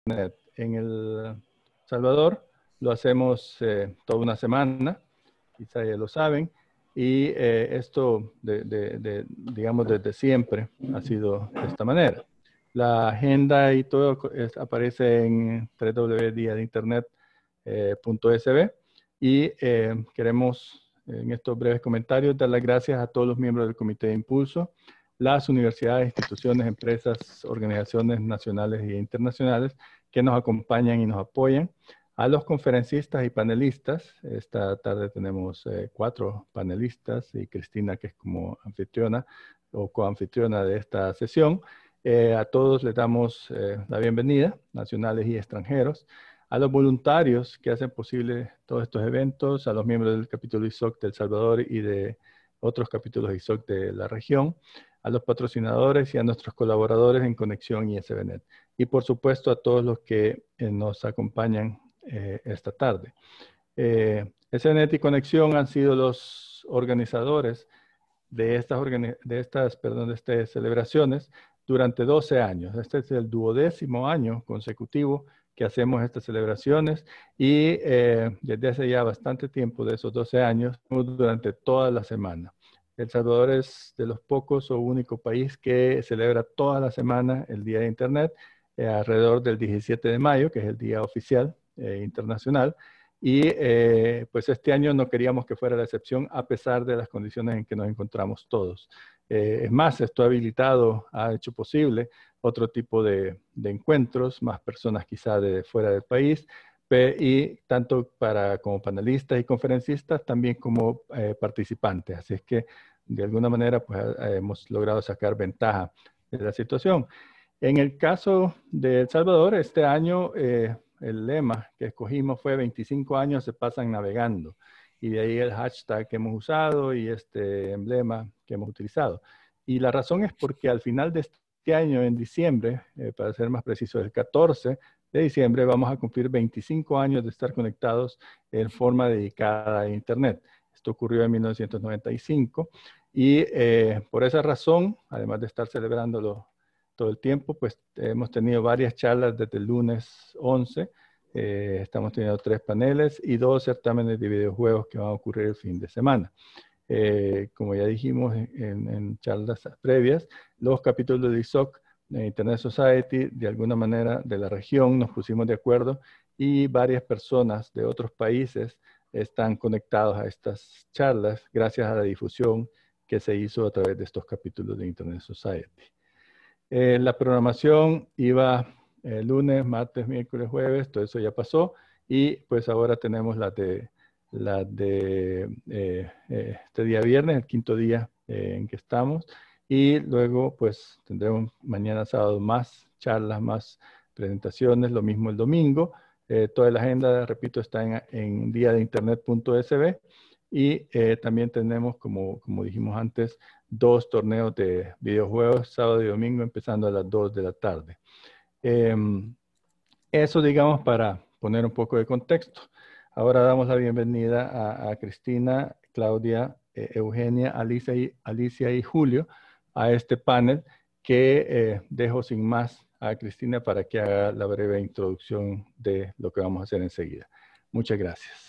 En El Salvador lo hacemos toda una semana, quizá ya lo saben, y esto, digamos, desde siempre ha sido de esta manera. La agenda y todo aparece en www.diadeinternet.sb y queremos, en estos breves comentarios, dar las gracias a todos los miembros del Comité de Impulso, las universidades, instituciones, empresas, organizaciones nacionales e internacionales que nos acompañan y nos apoyan, a los conferencistas y panelistas. Esta tarde tenemos 4 panelistas y Cristina, que es como anfitriona o coanfitriona de esta sesión. A todos les damos la bienvenida, nacionales y extranjeros, a los voluntarios que hacen posible todos estos eventos, a los miembros del capítulo ISOC de El Salvador y de otros capítulos ISOC de la región, a los patrocinadores y a nuestros colaboradores en Conexión y SBNet. Y por supuesto a todos los que nos acompañan esta tarde. SBNet y Conexión han sido los organizadores de estas celebraciones durante 12 años. Este es el 12º año consecutivo que hacemos estas celebraciones y desde hace ya bastante tiempo, de esos 12 años, durante toda la semana. El Salvador es de los pocos o único país que celebra toda la semana el Día de Internet, alrededor del 17 de mayo, que es el día oficial internacional. Y pues este año no queríamos que fuera la excepción, a pesar de las condiciones en que nos encontramos todos. Es más, esto ha hecho posible otro tipo de encuentros, más personas quizá de fuera del país, y tanto como panelistas y conferencistas, también como participantes. Así es que de alguna manera pues, hemos logrado sacar ventaja de la situación. En el caso de El Salvador, este año el lema que escogimos fue 25 años se pasan navegando. Y de ahí el hashtag que hemos usado y este emblema que hemos utilizado. Y la razón es porque al final de este año, en diciembre, para ser más preciso, el 14 de diciembre, vamos a cumplir 25 años de estar conectados en forma dedicada a Internet. Esto ocurrió en 1995 y por esa razón, además de estar celebrándolo todo el tiempo, pues hemos tenido varias charlas desde el lunes 11. Estamos teniendo 3 paneles y 2 certámenes de videojuegos que van a ocurrir el fin de semana. Como ya dijimos en charlas previas, los capítulos de ISOC, Internet Society, de alguna manera de la región, nos pusimos de acuerdo y varias personas de otros países están conectados a estas charlas gracias a la difusión que se hizo a través de estos capítulos de Internet Society. La programación iba lunes, martes, miércoles, jueves, todo eso ya pasó y pues ahora tenemos la de este día viernes, el 5º día en que estamos, y luego pues tendremos mañana sábado más charlas, más presentaciones, lo mismo el domingo. Toda la agenda, repito, está en diadeinternet.sb y también tenemos, como dijimos antes, 2 torneos de videojuegos, sábado y domingo, empezando a las 2 de la tarde. Eso, digamos, para poner un poco de contexto. Ahora damos la bienvenida a Cristina, Claudia, Eugenia, Alicia y Julio a este panel que dejo sin más a Cristina para que haga la breve introducción de lo que vamos a hacer enseguida. Muchas gracias.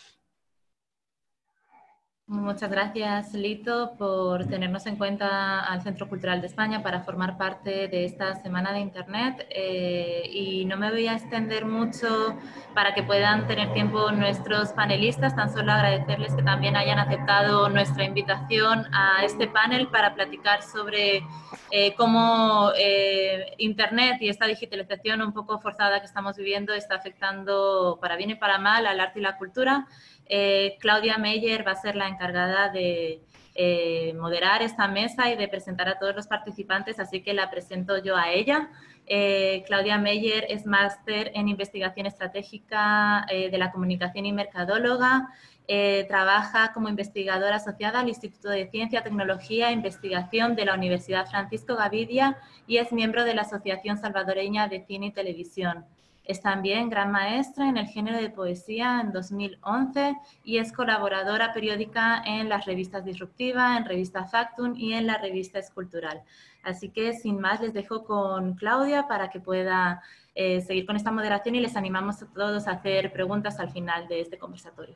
Muchas gracias, Lito, por tenernos en cuenta al Centro Cultural de España para formar parte de esta Semana de Internet. Y no me voy a extender mucho para que puedan tener tiempo nuestros panelistas, tan solo agradecerles que también hayan aceptado nuestra invitación a este panel para platicar sobre cómo Internet y esta digitalización un poco forzada que estamos viviendo está afectando para bien y para mal al arte y la cultura. Claudia Meyer va a ser la encargada de moderar esta mesa y de presentar a todos los participantes, así que la presento yo a ella. Claudia Meyer es máster en investigación estratégica de la comunicación y mercadóloga. Trabaja como investigadora asociada al Instituto de Ciencia, Tecnología e Investigación de la Universidad Francisco Gavidia y es miembro de la Asociación Salvadoreña de Cine y Televisión. Es también gran maestra en el género de poesía en 2011 y es colaboradora periódica en las revistas Disruptiva, en Revista Factum y en la Revista Escultural. Así que, sin más, les dejo con Claudia para que pueda seguir con esta moderación y les animamos a todos a hacer preguntas al final de este conversatorio.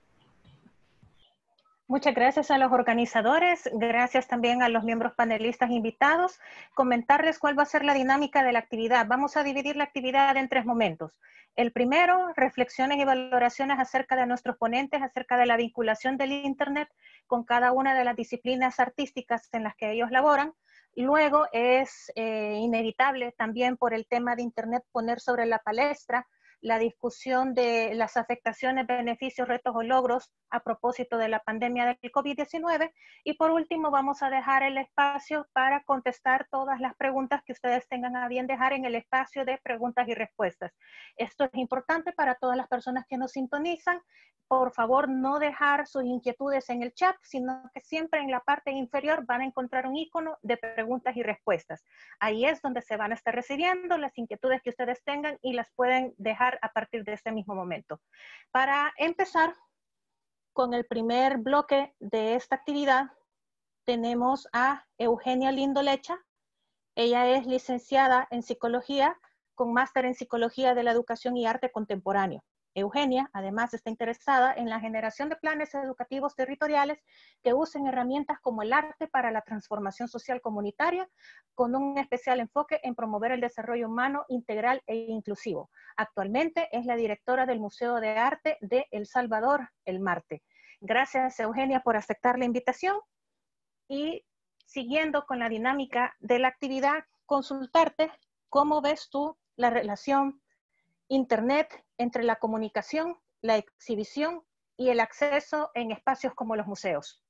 Muchas gracias a los organizadores, gracias también a los miembros panelistas invitados. Comentarles cuál va a ser la dinámica de la actividad. Vamos a dividir la actividad en 3 momentos. El primero, reflexiones y valoraciones acerca de nuestros ponentes, acerca de la vinculación del Internet con cada una de las disciplinas artísticas en las que ellos laboran. Luego es inevitable también por el tema de Internet poner sobre la palestra la discusión de las afectaciones, beneficios, retos o logros a propósito de la pandemia del COVID-19. Y por último, vamos a dejar el espacio para contestar todas las preguntas que ustedes tengan a bien dejar en el espacio de preguntas y respuestas. Esto es importante para todas las personas que nos sintonizan. Por favor, no dejar sus inquietudes en el chat, sino que siempre en la parte inferior van a encontrar un icono de preguntas y respuestas. Ahí es donde se van a estar recibiendo las inquietudes que ustedes tengan y las pueden dejar a partir de este mismo momento. Para empezar con el primer bloque de esta actividad, tenemos a Eugenia Lindo Lecha. Ella es licenciada en Psicología con máster en Psicología de la Educación y Arte Contemporáneo. Eugenia, además, está interesada en la generación de planes educativos territoriales que usen herramientas como el arte para la transformación social comunitaria, con un especial enfoque en promover el desarrollo humano integral e inclusivo. Actualmente es la directora del Museo de Arte de El Salvador, el Marte. Gracias, Eugenia, por aceptar la invitación. Y siguiendo con la dinámica de la actividad, consultarte cómo ves tú la relación Internet entre la comunicación, la exhibición y el acceso en espacios como los museos.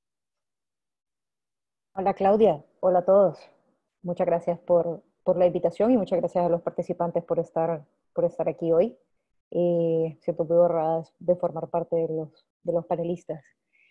Hola Claudia, hola a todos. Muchas gracias por la invitación y muchas gracias a los participantes por estar aquí hoy. Siento muy honrada de formar parte de los panelistas.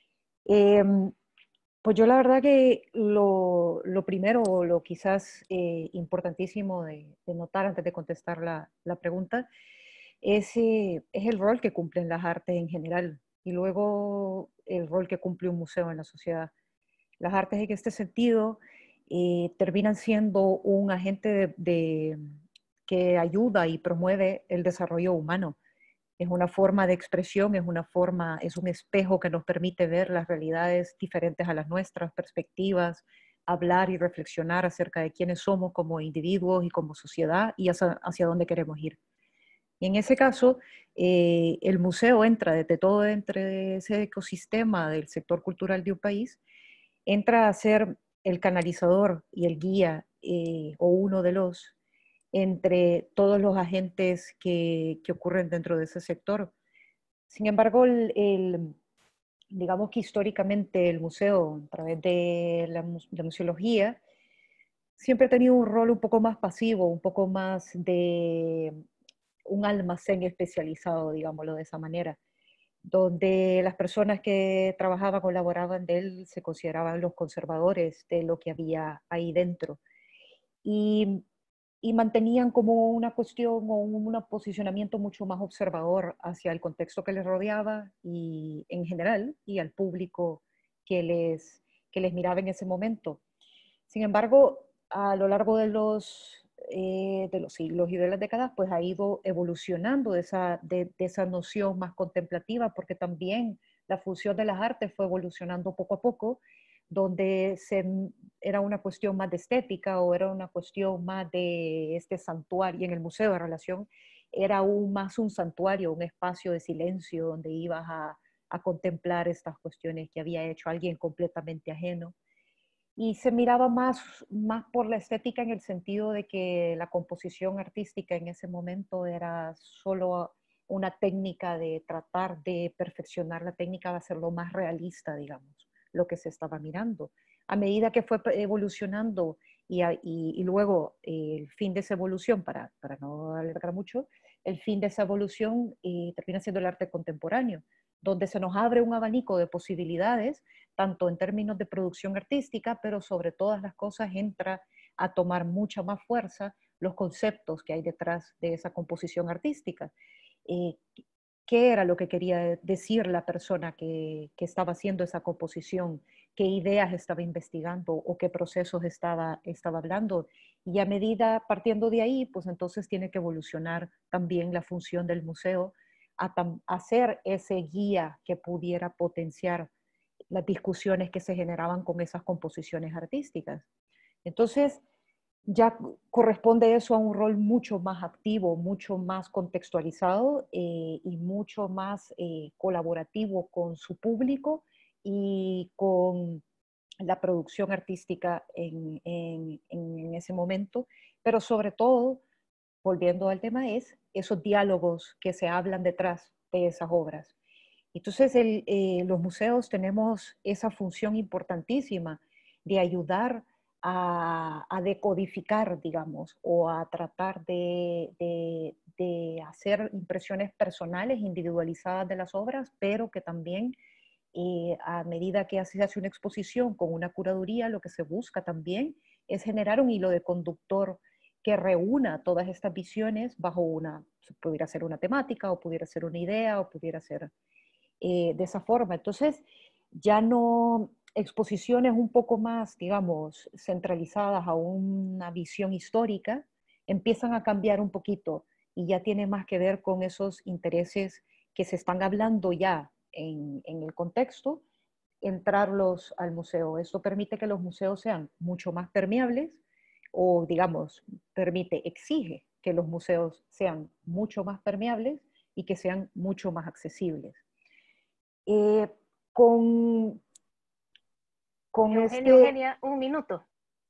Pues yo la verdad que lo primero, o lo quizás importantísimo de notar antes de contestar la pregunta, es el rol que cumplen las artes en general y luego el rol que cumple un museo en la sociedad. Las artes en este sentido terminan siendo un agente que ayuda y promueve el desarrollo humano. Es una forma de expresión, es un espejo que nos permite ver las realidades diferentes a las nuestras, perspectivas, hablar y reflexionar acerca de quiénes somos como individuos y como sociedad y hacia dónde queremos ir. Y en ese caso, el museo entra entre ese ecosistema del sector cultural de un país, entra a ser el canalizador y el guía o uno de los entre todos los agentes que ocurren dentro de ese sector. Sin embargo, digamos que históricamente el museo, a través de la museología, siempre ha tenido un rol un poco más pasivo, un poco más de un almacén especializado, digámoslo de esa manera, donde las personas que trabajaban, colaboraban de él, se consideraban los conservadores de lo que había ahí dentro. Y mantenían como una cuestión o un posicionamiento mucho más observador hacia el contexto que les rodeaba y en general y al público que les miraba en ese momento. Sin embargo, a lo largo de los siglos y de las décadas, pues ha ido evolucionando de esa noción más contemplativa, porque también la función de las artes fue evolucionando poco a poco, donde era una cuestión más de estética o era una cuestión más de este santuario. En el museo de relación era aún más un santuario, un espacio de silencio donde ibas a contemplar estas cuestiones que había hecho alguien completamente ajeno. Y se miraba más por la estética en el sentido de que la composición artística en ese momento era solo una técnica de tratar de perfeccionar la técnica, de hacerlo más realista, digamos, lo que se estaba mirando. A medida que fue evolucionando y luego el fin de esa evolución, para no alargar mucho, el fin de esa evolución termina siendo el arte contemporáneo, donde se nos abre un abanico de posibilidades, tanto en términos de producción artística, pero sobre todas las cosas entra a tomar mucha más fuerza los conceptos que hay detrás de esa composición artística. ¿Qué era lo que quería decir la persona que estaba haciendo esa composición? ¿Qué ideas estaba investigando o qué procesos estaba hablando? Y a medida, partiendo de ahí, pues entonces tiene que evolucionar también la función del museo a ser ese guía que pudiera potenciar las discusiones que se generaban con esas composiciones artísticas. Entonces, ya corresponde eso a un rol mucho más activo, mucho más contextualizado y mucho más colaborativo con su público y con la producción artística en ese momento, pero sobre todo, volviendo al tema, es esos diálogos que se hablan detrás de esas obras. Entonces, los museos tenemos esa función importantísima de ayudar a decodificar, digamos, o a tratar de hacer impresiones personales, individualizadas de las obras, pero que también a medida que se hace una exposición con una curaduría, lo que se busca también es generar un hilo de conductor que reúna todas estas visiones bajo pudiera ser una temática, o pudiera ser una idea, o pudiera ser de esa forma. Entonces, ya no exposiciones un poco más, digamos, centralizadas a una visión histórica, empiezan a cambiar un poquito y ya tiene más que ver con esos intereses que se están hablando ya en el contexto, entrarlos al museo. Esto permite que los museos sean mucho más permeables o, digamos, exige que los museos sean mucho más permeables y que sean mucho más accesibles. Con Eugenia, un minuto.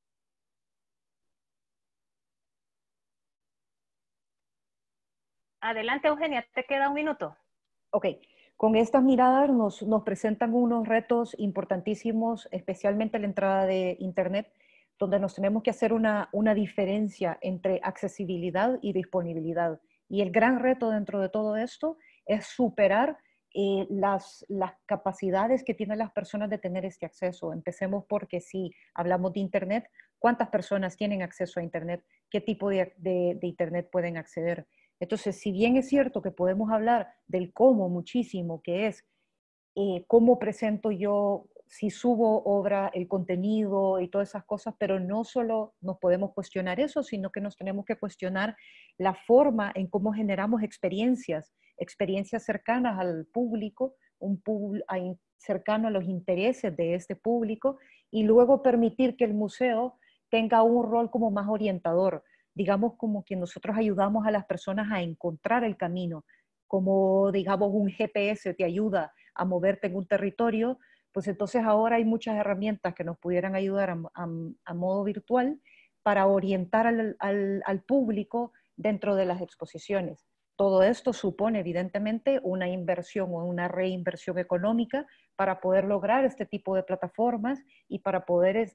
Adelante, Eugenia, te queda un minuto. Ok, con estas miradas nos presentan unos retos importantísimos, especialmente la entrada de Internet, donde nos tenemos que hacer una diferencia entre accesibilidad y disponibilidad. Y el gran reto dentro de todo esto es superar las capacidades que tienen las personas de tener este acceso. Empecemos porque si hablamos de Internet, ¿cuántas personas tienen acceso a Internet? ¿Qué tipo de Internet pueden acceder? Entonces, si bien es cierto que podemos hablar del cómo muchísimo, que es cómo presento yo, si subo obra, el contenido y todas esas cosas, pero no solo nos podemos cuestionar eso, sino que nos tenemos que cuestionar la forma en cómo generamos experiencias cercanas al público, cercano a los intereses de este público, y luego permitir que el museo tenga un rol como más orientador, digamos como que nosotros ayudamos a las personas a encontrar el camino, como digamos un GPS te ayuda a moverte en un territorio, pues entonces ahora hay muchas herramientas que nos pudieran ayudar a modo virtual para orientar al público dentro de las exposiciones. Todo esto supone evidentemente una inversión o una reinversión económica para poder lograr este tipo de plataformas y para poder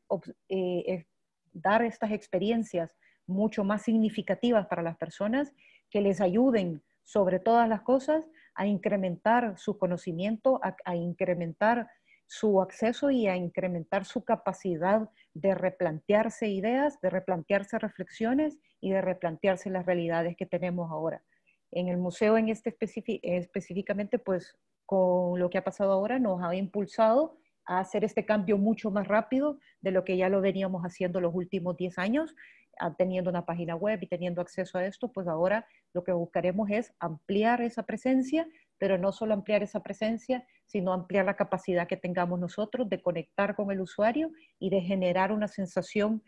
dar estas experiencias mucho más significativas para las personas que les ayuden sobre todas las cosas a incrementar su conocimiento, a incrementar su acceso y a incrementar su capacidad de replantearse ideas, de replantearse reflexiones y de replantearse las realidades que tenemos ahora. En el museo específicamente, pues con lo que ha pasado ahora nos ha impulsado a hacer este cambio mucho más rápido de lo que ya lo veníamos haciendo los últimos 10 años, teniendo una página web y teniendo acceso a esto, pues ahora lo que buscaremos es ampliar esa presencia, pero no solo ampliar esa presencia, sino ampliar la capacidad que tengamos nosotros de conectar con el usuario y de generar una sensación,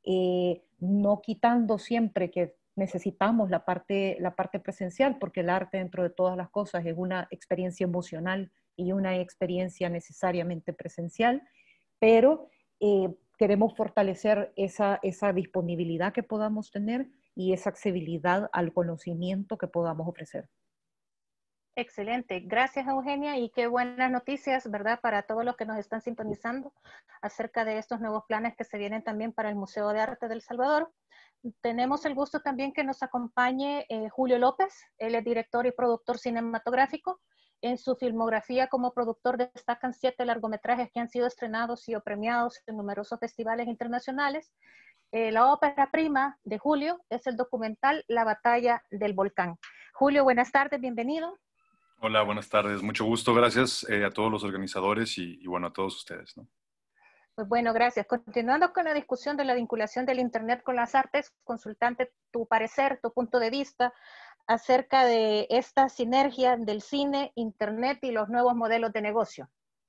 no quitando siempre que necesitamos la parte presencial, porque el arte dentro de todas las cosas es una experiencia emocional y una experiencia necesariamente presencial, pero queremos fortalecer esa disponibilidad que podamos tener y esa accesibilidad al conocimiento que podamos ofrecer. Excelente. Gracias, Eugenia, y qué buenas noticias, ¿verdad?, para todos los que nos están sintonizando acerca de estos nuevos planes que se vienen también para el Museo de Arte de El Salvador. Tenemos el gusto también que nos acompañe Julio López. Él es director y productor cinematográfico. En su filmografía como productor destacan 7 largometrajes que han sido estrenados y o premiados en numerosos festivales internacionales. La ópera prima de Julio es el documental La Batalla del Volcán. Julio, buenas tardes, bienvenido. Hola, buenas tardes. Mucho gusto, gracias a todos los organizadores y bueno, a todos ustedes, ¿no? Pues bueno, gracias. Continuando con la discusión de la vinculación del Internet con las artes, consultante, tu parecer, tu punto de vista acerca de esta sinergia del cine, Internet y los nuevos modelos de negocio.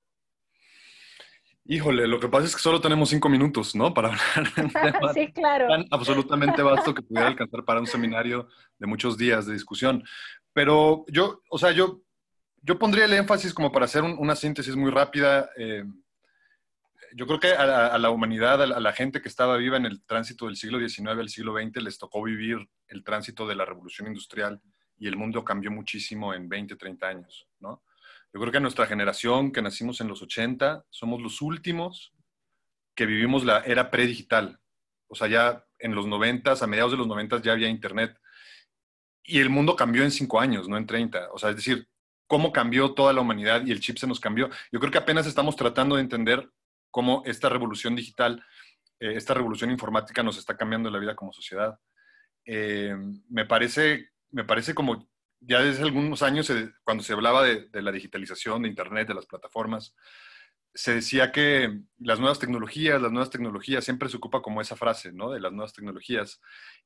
Híjole, lo que pasa es que solo tenemos 5 minutos, ¿no? Para hablar de un tema Sí, claro. tan absolutamente vasto que pudiera alcanzar para un seminario de muchos días de discusión. Pero yo, o sea, yo pondría el énfasis como para hacer una síntesis muy rápida. Yo creo que a la humanidad, a la gente que estaba viva en el tránsito del siglo XIX al siglo XX, les tocó vivir el tránsito de la revolución industrial y el mundo cambió muchísimo en 20, 30 años, ¿no? Yo creo que a nuestra generación, que nacimos en los 80, somos los últimos que vivimos la era predigital. O sea, ya en los 90, a mediados de los 90 ya había Internet. Y el mundo cambió en 5 años, no en 30. O sea, es decir, cómo cambió toda la humanidad y el chip se nos cambió. Yo creo que apenas estamos tratando de entender cómo esta revolución digital, esta revolución informática nos está cambiando la vida como sociedad. Me parece como ya desde algunos años, cuando se hablaba de la digitalización, de Internet, de las plataformas, se decía que las nuevas tecnologías, siempre se ocupa como esa frase, ¿no? De las nuevas tecnologías.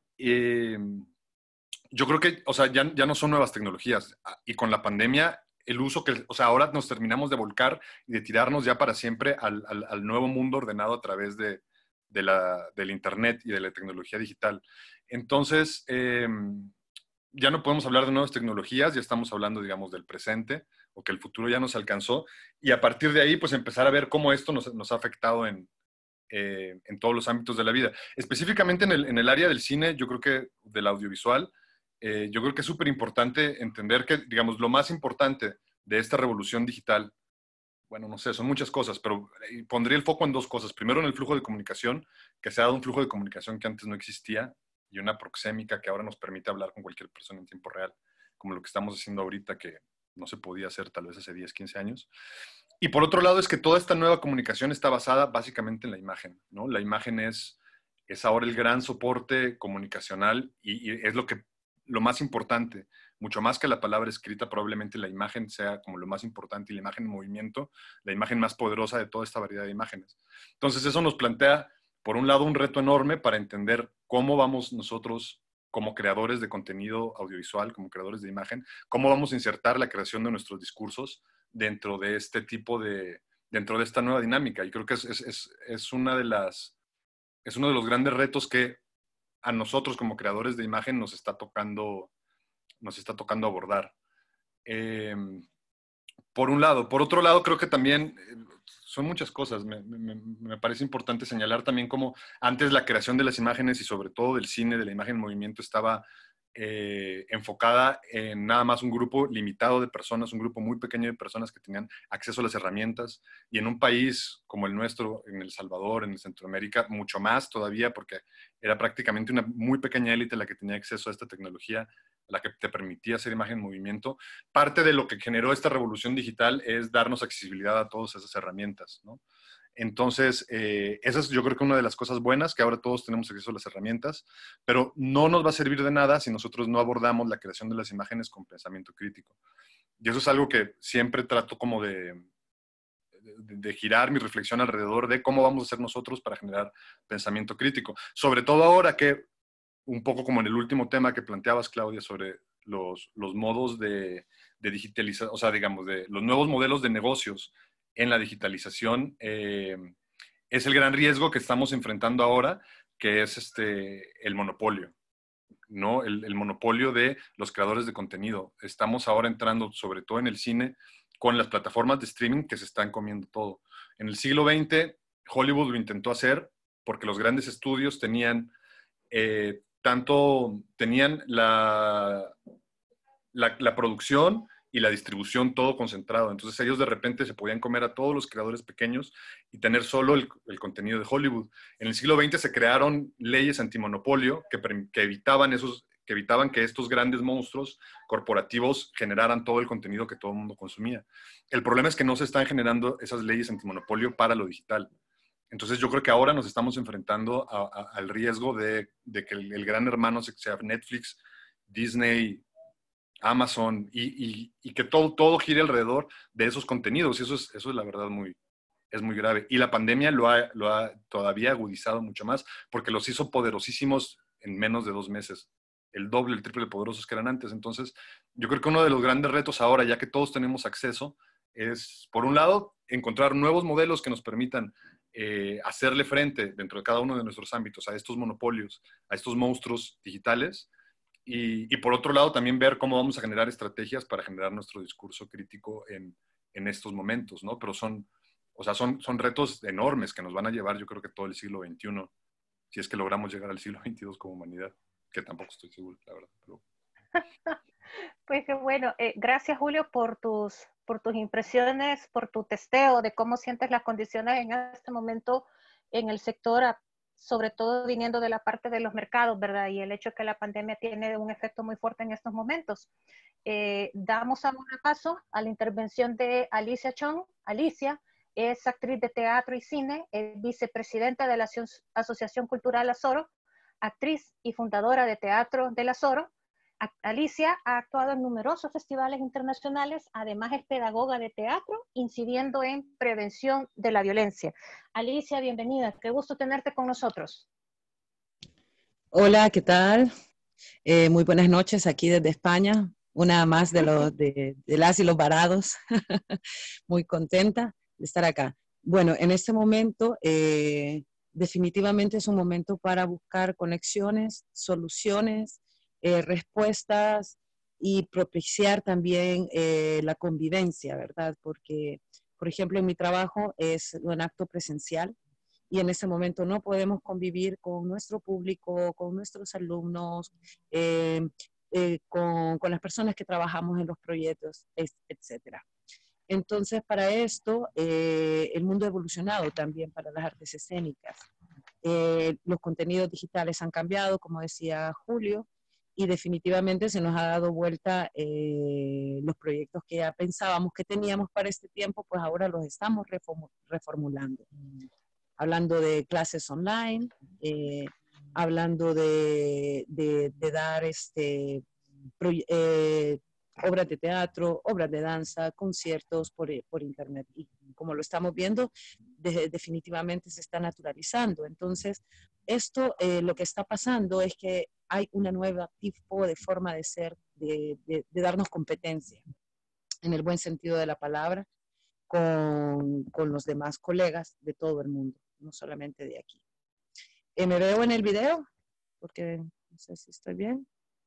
Yo creo que, o sea, ya no son nuevas tecnologías. Y con la pandemia, el uso que, o sea, ahora nos terminamos de volcar y de tirarnos ya para siempre al nuevo mundo ordenado a través del Internet y de la tecnología digital. Entonces, ya no podemos hablar de nuevas tecnologías, ya estamos hablando, digamos, del presente, o que el futuro ya nos alcanzó, y a partir de ahí, pues empezar a ver cómo esto nos ha afectado en todos los ámbitos de la vida. Específicamente en el área del cine, yo creo que del audiovisual, yo creo que es súper importante entender que, digamos, lo más importante de esta revolución digital, bueno, no sé, son muchas cosas, pero pondría el foco en 2 cosas. Primero, en el flujo de comunicación, que se ha dado un flujo de comunicación que antes no existía, y una proxémica que ahora nos permite hablar con cualquier persona en tiempo real, como lo que estamos haciendo ahorita, que no se podía hacer tal vez hace 10, 15 años. Y por otro lado es que toda esta nueva comunicación está basada básicamente en la imagen, ¿no? La imagen es ahora el gran soporte comunicacional y es lo más importante, mucho más que la palabra escrita, probablemente la imagen sea como lo más importante y la imagen en movimiento, la imagen más poderosa de toda esta variedad de imágenes. Entonces eso nos plantea, por un lado, un reto enorme para entender cómo vamos nosotros como creadores de contenido audiovisual, como creadores de imagen, cómo vamos a insertar la creación de nuestros discursos dentro de este tipo dentro de esta nueva dinámica. Y creo que es uno de los grandes retos que a nosotros como creadores de imagen nos está tocando abordar. Por un lado. Por otro lado, creo que también son muchas cosas. Me parece importante señalar también cómo antes la creación de las imágenes y sobre todo del cine, de la imagen en movimiento, estaba enfocada en nada más un grupo limitado de personas, un grupo muy pequeño de personas que tenían acceso a las herramientas. Y en un país como el nuestro, en El Salvador, en Centroamérica, mucho más todavía, porque era prácticamente una muy pequeña élite la que tenía acceso a esta tecnología, la que te permitía hacer imagen en movimiento. Parte de lo que generó esta revolución digital es darnos accesibilidad a todas esas herramientas, ¿no? Entonces, esa es yo creo que una de las cosas buenas, que ahora todos tenemos acceso a las herramientas, pero no nos va a servir de nada si nosotros no abordamos la creación de las imágenes con pensamiento crítico. Y eso es algo que siempre trato como de girar mi reflexión alrededor de cómo vamos a hacer nosotros para generar pensamiento crítico. Sobre todo ahora que, un poco como en el último tema que planteabas, Claudia, sobre los modos de digitalización, o sea, digamos, de los nuevos modelos de negocios en la digitalización, es el gran riesgo que estamos enfrentando ahora, que es el monopolio, ¿no? El monopolio de los creadores de contenido. Estamos ahora entrando, sobre todo en el cine, con las plataformas de streaming que se están comiendo todo. En el siglo XX, Hollywood lo intentó hacer porque los grandes estudios tenían la producción y la distribución todo concentrado. Entonces ellos de repente se podían comer a todos los creadores pequeños y tener solo el contenido de Hollywood. En el siglo XX se crearon leyes antimonopolio que evitaban que estos grandes monstruos corporativos generaran todo el contenido que todo el mundo consumía. El problema es que no se están generando esas leyes antimonopolio para lo digital. Entonces yo creo que ahora nos estamos enfrentando al riesgo de que el gran hermano sea Netflix, Disney, Amazon y que todo gire alrededor de esos contenidos. Y eso es la verdad muy, es muy grave. Y la pandemia lo ha todavía agudizado mucho más, porque los hizo poderosísimos en menos de 2 meses. El doble, el triple de poderosos que eran antes. Entonces, yo creo que uno de los grandes retos ahora, ya que todos tenemos acceso, es, por un lado, encontrar nuevos modelos que nos permitan hacerle frente dentro de cada uno de nuestros ámbitos a estos monopolios, a estos monstruos digitales. Y por otro lado, también ver cómo vamos a generar estrategias para generar nuestro discurso crítico en estos momentos, ¿no? Pero son retos enormes que nos van a llevar, yo creo que todo el siglo XXI, si es que logramos llegar al siglo XXII como humanidad, que tampoco estoy seguro, la verdad. Pero... Pues qué bueno. Gracias, Julio, por tus impresiones, por tu testeo de cómo sientes las condiciones en este momento en el sector, sobre todo viniendo de la parte de los mercados, ¿verdad? Y el hecho de que la pandemia tiene un efecto muy fuerte en estos momentos. Damos ahora paso a la intervención de Alicia Chong. Alicia es actriz de teatro y cine, es vicepresidenta de la Asociación Cultural Azoro, actriz y fundadora de Teatro del Azoro. Alicia ha actuado en numerosos festivales internacionales, además es pedagoga de teatro, incidiendo en prevención de la violencia. Alicia, bienvenida, qué gusto tenerte con nosotros. Hola, ¿qué tal? Muy buenas noches aquí desde España, una más de las y los varados. Muy contenta de estar acá. Bueno, en este momento definitivamente es un momento para buscar conexiones, soluciones, respuestas y propiciar también la convivencia, ¿verdad? Porque, por ejemplo, en mi trabajo es un acto presencial y en ese momento no podemos convivir con nuestro público, con nuestros alumnos, con las personas que trabajamos en los proyectos, etc. Entonces, para esto, el mundo ha evolucionado también para las artes escénicas. Los contenidos digitales han cambiado, como decía Julio, y definitivamente se nos ha dado vuelta los proyectos que ya pensábamos que teníamos para este tiempo, pues ahora los estamos reformulando. Hablando de clases online, hablando de dar obras de teatro, obras de danza, conciertos por internet. Y como lo estamos viendo, definitivamente se está naturalizando. Entonces, esto lo que está pasando es que hay una nueva tipo de forma de ser, de darnos competencia, en el buen sentido de la palabra, con los demás colegas de todo el mundo, no solamente de aquí. ¿Me veo en el video? Porque no sé si estoy bien.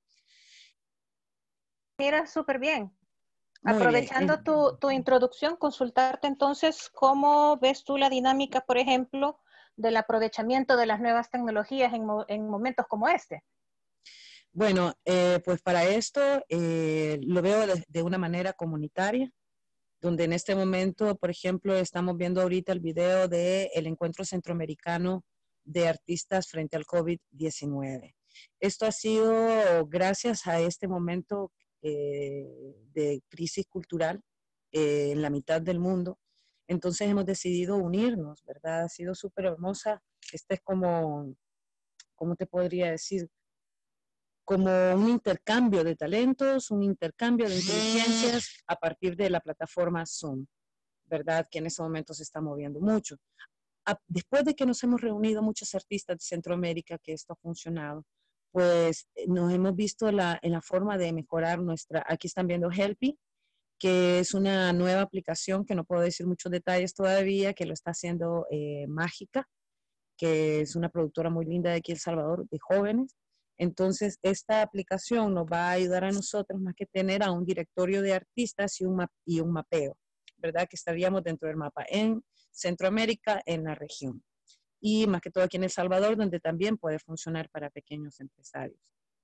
Mira, súper bien. Muy Aprovechando bien. tu introducción, consultarte entonces cómo ves tú la dinámica, por ejemplo, del aprovechamiento de las nuevas tecnologías en momentos como este. Bueno, pues para esto lo veo de una manera comunitaria, donde en este momento, por ejemplo, estamos viendo ahorita el video del Encuentro Centroamericano de Artistas frente al COVID-19. Esto ha sido gracias a este momento de crisis cultural en la mitad del mundo. Entonces hemos decidido unirnos, ¿verdad? Ha sido súper hermosa. Este es como, ¿cómo te podría decir? Como un intercambio de talentos, un intercambio de inteligencias a partir de la plataforma Zoom, ¿verdad? Que en ese momento se está moviendo mucho. Después de que nos hemos reunido muchos artistas de Centroamérica, que esto ha funcionado, pues nos hemos visto en la forma de mejorar nuestra, aquí están viendo Helpy, que es una nueva aplicación que no puedo decir muchos detalles todavía, que lo está haciendo Mágica, que es una productora muy linda de aquí en El Salvador, de jóvenes. Entonces, esta aplicación nos va a ayudar a nosotros más que tener a un directorio de artistas y un mapeo, ¿verdad? Que estaríamos dentro del mapa en Centroamérica, en la región. Y más que todo aquí en El Salvador, donde también puede funcionar para pequeños empresarios.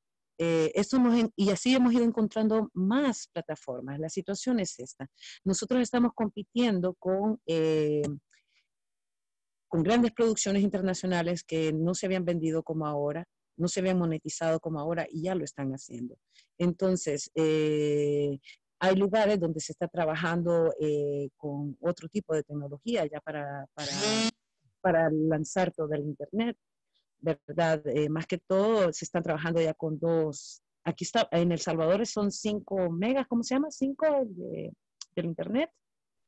Y así hemos ido encontrando más plataformas. La situación es esta. Nosotros estamos compitiendo con grandes producciones internacionales que no se habían vendido como ahora, no se habían monetizado como ahora y ya lo están haciendo. Entonces, hay lugares donde se está trabajando con otro tipo de tecnología ya para lanzar todo el Internet, ¿verdad? Más que todo se están trabajando ya con aquí está, en El Salvador son 5 megas, ¿cómo se llama? 5 del Internet.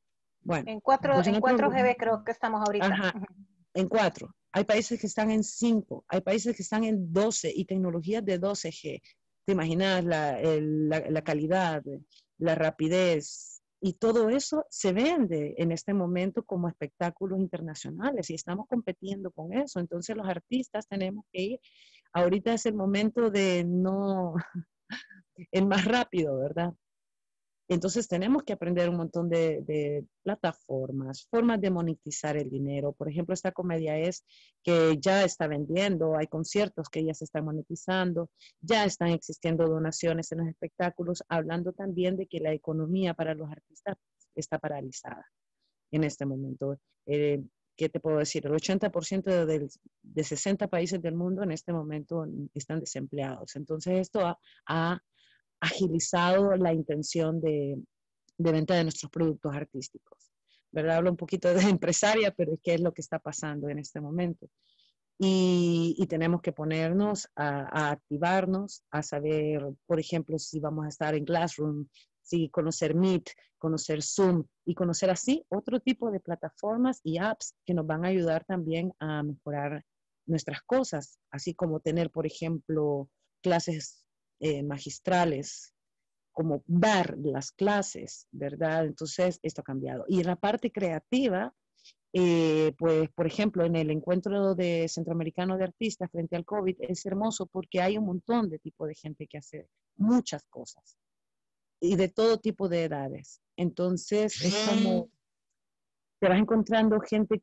Bueno, En 4GB creo que estamos ahorita. Ajá, en 4. Hay países que están en 5, hay países que están en 12 y tecnologías de 12G. ¿Te imaginas la calidad, la rapidez? Y todo eso se vende en este momento como espectáculos internacionales y estamos compitiendo con eso. Entonces los artistas tenemos que ir. Ahorita es el momento de no, el más rápido, ¿verdad? Entonces tenemos que aprender un montón de plataformas, formas de monetizar el dinero. Por ejemplo, esta comedia es que ya está vendiendo, hay conciertos que ya se están monetizando, ya están existiendo donaciones en los espectáculos, hablando también de que la economía para los artistas está paralizada en este momento. ¿Qué te puedo decir? El 80% de 60 países del mundo en este momento están desempleados. Entonces esto ha agilizado la intención de venta de nuestros productos artísticos. ¿Verdad? Hablo un poquito de empresaria, pero es que es lo que está pasando en este momento. Y tenemos que ponernos a activarnos, a saber, por ejemplo, si vamos a estar en Classroom, si conocer Meet, conocer Zoom y conocer así otro tipo de plataformas y apps que nos van a ayudar también a mejorar nuestras cosas, así como tener, por ejemplo, clases magistrales, como dar las clases, ¿verdad? Entonces, esto ha cambiado. Y en la parte creativa, pues, por ejemplo, en el encuentro de Centroamericano de Artistas frente al COVID, es hermoso porque hay un montón de tipo de gente que hace muchas cosas y de todo tipo de edades. Entonces, es como te vas encontrando gente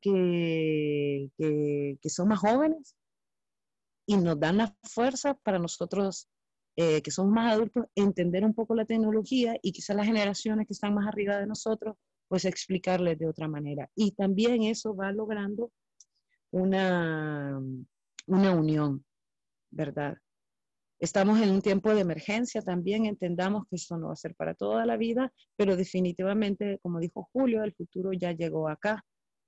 que son más jóvenes y nos dan la fuerza para nosotros, que somos más adultos, entender un poco la tecnología y quizás las generaciones que están más arriba de nosotros, pues explicarles de otra manera. Y también eso va logrando una unión, ¿verdad? Estamos en un tiempo de emergencia también, entendamos que esto no va a ser para toda la vida, pero definitivamente, como dijo Julio, el futuro ya llegó acá.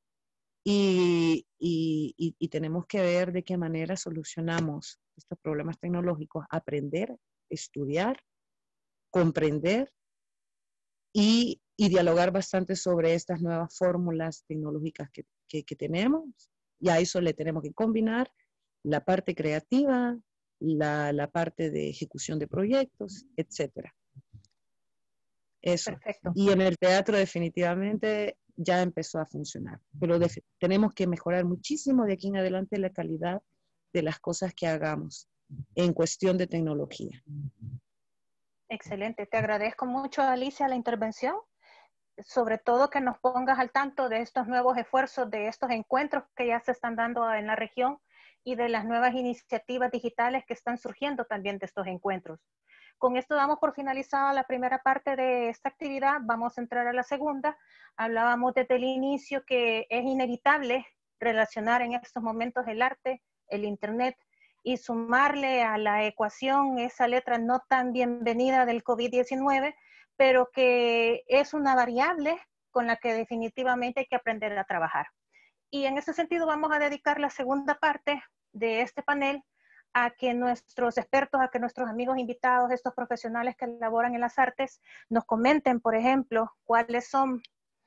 Y tenemos que ver de qué manera solucionamos estos problemas tecnológicos, aprender, estudiar, comprender y dialogar bastante sobre estas nuevas fórmulas tecnológicas que tenemos. Y a eso le tenemos que combinar la parte creativa, la parte de ejecución de proyectos, etcétera. Eso. Perfecto. Y en el teatro definitivamente ya empezó a funcionar, pero tenemos que mejorar muchísimo de aquí en adelante la calidad de las cosas que hagamos en cuestión de tecnología. Excelente, te agradezco mucho, Alicia, la intervención, sobre todo que nos pongas al tanto de estos nuevos esfuerzos, de estos encuentros que ya se están dando en la región y de las nuevas iniciativas digitales que están surgiendo también de estos encuentros. Con esto damos por finalizada la primera parte de esta actividad. Vamos a entrar a la segunda. Hablábamos desde el inicio que es inevitable relacionar en estos momentos el arte, el internet y sumarle a la ecuación esa letra no tan bienvenida del COVID-19, pero que es una variable con la que definitivamente hay que aprender a trabajar. Y en ese sentido vamos a dedicar la segunda parte de este panel a que nuestros expertos, a que nuestros amigos invitados, estos profesionales que laboran en las artes, nos comenten, por ejemplo, cuáles son,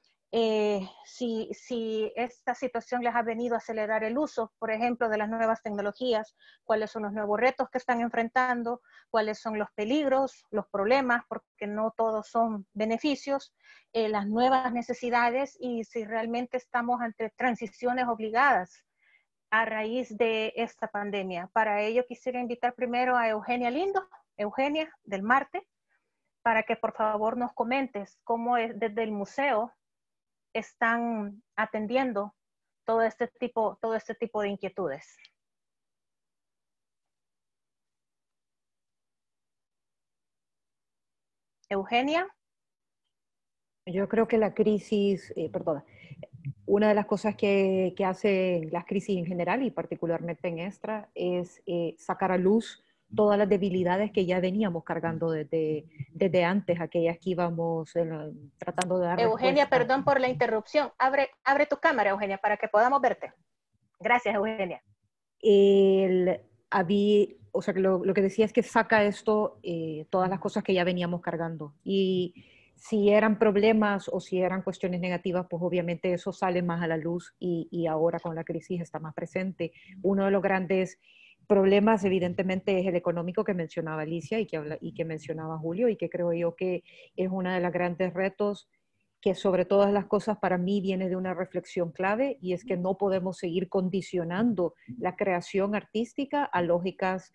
si esta situación les ha venido a acelerar el uso, por ejemplo, de las nuevas tecnologías, cuáles son los nuevos retos que están enfrentando, cuáles son los peligros, los problemas, porque no todos son beneficios, las nuevas necesidades y si realmente estamos ante transiciones obligadas a raíz de esta pandemia. Para ello quisiera invitar primero a Eugenia Lindo, Eugenia del Marte, para que por favor nos comentes cómo es, desde el museo están atendiendo todo este tipo de inquietudes. Eugenia. Yo creo que la crisis, una de las cosas que hace las crisis en general y particularmente en esta es sacar a luz todas las debilidades que ya veníamos cargando desde antes, aquellas que íbamos tratando de dar Eugenia, respuesta. perdón por la interrupción. Abre tu cámara, Eugenia, para que podamos verte. Gracias, Eugenia. O sea, lo que decía es que saca esto, todas las cosas que ya veníamos cargando. Y Si eran problemas o si eran cuestiones negativas, pues obviamente eso sale más a la luz y ahora con la crisis está más presente. Uno de los grandes problemas, evidentemente, es el económico que mencionaba Alicia y que mencionaba Julio, y que creo yo que es uno de los grandes retos que sobre todas las cosas para mí viene de una reflexión clave, y es que no podemos seguir condicionando la creación artística a lógicas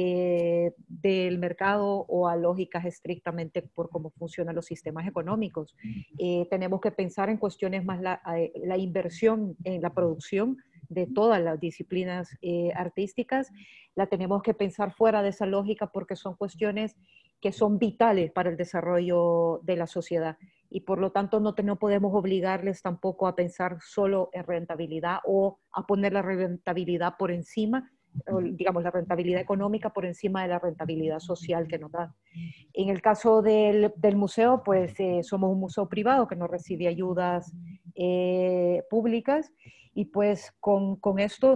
del mercado o a lógicas estrictamente por cómo funcionan los sistemas económicos. Tenemos que pensar en cuestiones más la inversión en la producción de todas las disciplinas artísticas, la tenemos que pensar fuera de esa lógica porque son cuestiones que son vitales para el desarrollo de la sociedad. Y por lo tanto no podemos obligarles tampoco a pensar solo en rentabilidad o a poner la rentabilidad por encima, digamos, la rentabilidad económica por encima de la rentabilidad social que nos da. En el caso del museo, pues somos un museo privado que no recibe ayudas públicas, y pues con esto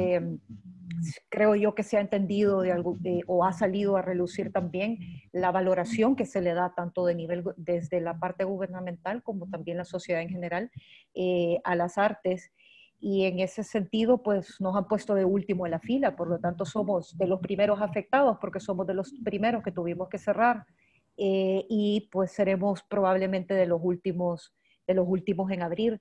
creo yo que se ha entendido o ha salido a relucir también la valoración que se le da tanto desde la parte gubernamental como también la sociedad en general a las artes. Y en ese sentido, pues nos han puesto de último en la fila, por lo tanto somos de los primeros afectados porque somos de los primeros que tuvimos que cerrar, y pues seremos probablemente de los últimos en abrir.